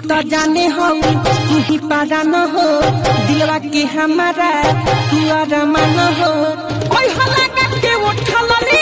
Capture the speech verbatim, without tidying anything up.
तो जाने हो तू ही पारा न हो दिलवा के हमारा तू आराम न हो ओए हला के उठल